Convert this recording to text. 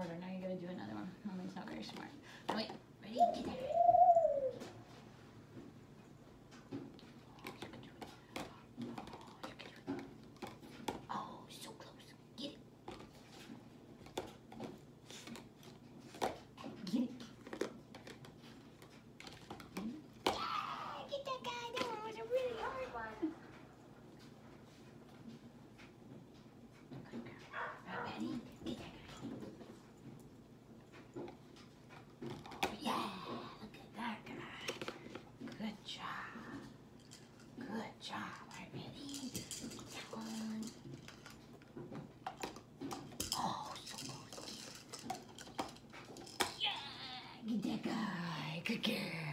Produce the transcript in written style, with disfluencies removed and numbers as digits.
harder. Now you gotta do another one. Mommy's not very smart. Wait, ready? Get that guy. Oh, so close. Get it. Get it. Yeah, get that guy. That one was a really hard one. Good girl. Right, ready? Get that guy. Oh, yeah. Look at that guy. Good job. Good job. Right, ready? Get that one. Oh, so close. Yeah. Get that guy. Good girl.